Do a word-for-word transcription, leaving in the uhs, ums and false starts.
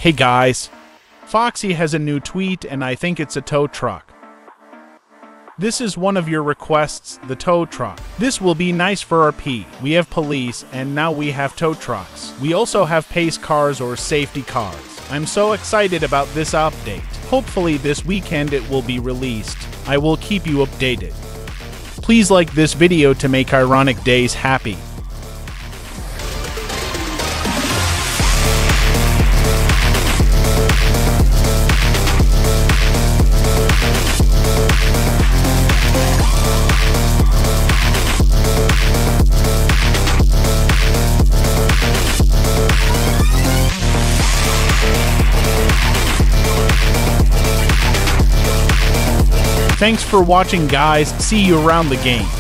Hey guys, Foxy has a new tweet and I think it's a tow truck. This is one of your requests, the tow truck. This will be nice for R P. We have police and now we have tow trucks. We also have pace cars or safety cars. I'm so excited about this update. Hopefully this weekend it will be released. I will keep you updated. Please like this video to make Ironic Days happy. Thanks for watching guys, see you around the game.